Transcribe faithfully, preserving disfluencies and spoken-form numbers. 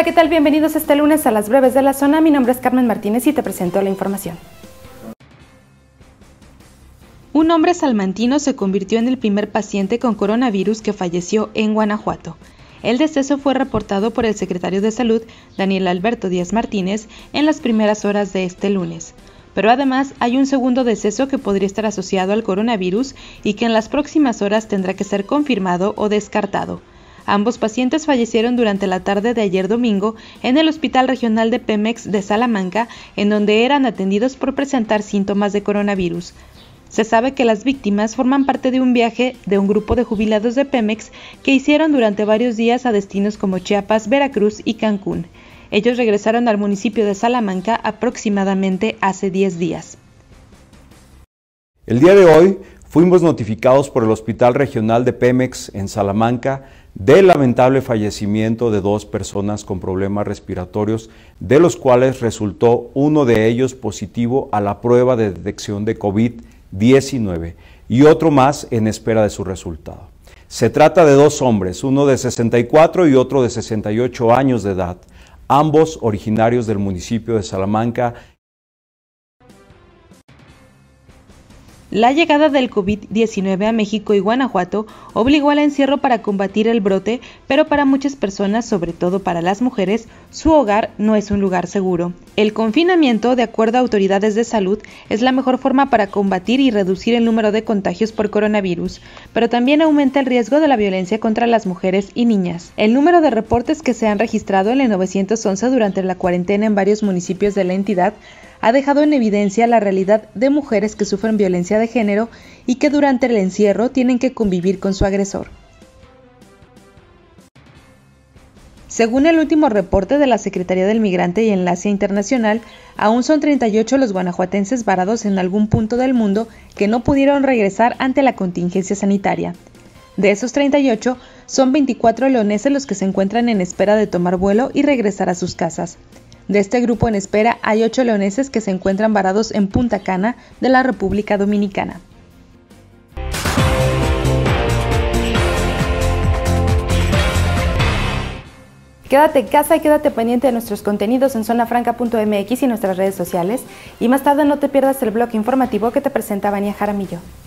Hola, ¿qué tal? Bienvenidos este lunes a las breves de la zona. Mi nombre es Carmen Martínez y te presento la información. Un hombre salmantino se convirtió en el primer paciente con coronavirus que falleció en Guanajuato. El deceso fue reportado por el secretario de Salud, Daniel Alberto Díaz Martínez, en las primeras horas de este lunes. Pero además hay un segundo deceso que podría estar asociado al coronavirus y que en las próximas horas tendrá que ser confirmado o descartado. Ambos pacientes fallecieron durante la tarde de ayer domingo en el Hospital Regional de Pemex de Salamanca, en donde eran atendidos por presentar síntomas de coronavirus. Se sabe que las víctimas forman parte de un viaje de un grupo de jubilados de Pemex que hicieron durante varios días a destinos como Chiapas, Veracruz y Cancún. Ellos regresaron al municipio de Salamanca aproximadamente hace diez días. El día de hoy fuimos notificados por el Hospital Regional de Pemex en Salamanca del lamentable fallecimiento de dos personas con problemas respiratorios, de los cuales resultó uno de ellos positivo a la prueba de detección de COVID diecinueve y otro más en espera de su resultado. Se trata de dos hombres, uno de sesenta y cuatro y otro de sesenta y ocho años de edad, ambos originarios del municipio de Salamanca. La llegada del COVID diecinueve a México y Guanajuato obligó al encierro para combatir el brote, pero para muchas personas, sobre todo para las mujeres, su hogar no es un lugar seguro. El confinamiento, de acuerdo a autoridades de salud, es la mejor forma para combatir y reducir el número de contagios por coronavirus, pero también aumenta el riesgo de la violencia contra las mujeres y niñas. El número de reportes que se han registrado en el nueve once durante la cuarentena en varios municipios de la entidad ha dejado en evidencia la realidad de mujeres que sufren violencia de género y que durante el encierro tienen que convivir con su agresor. Según el último reporte de la Secretaría del Migrante y Enlace Internacional, aún son treinta y ocho los guanajuatenses varados en algún punto del mundo que no pudieron regresar ante la contingencia sanitaria. De esos treinta y ocho, son veinticuatro leoneses los que se encuentran en espera de tomar vuelo y regresar a sus casas. De este grupo en espera hay ocho leoneses que se encuentran varados en Punta Cana de la República Dominicana. Quédate en casa y quédate pendiente de nuestros contenidos en zona franca punto m x y nuestras redes sociales. Y más tarde no te pierdas el bloque informativo que te presenta Vania Jaramillo.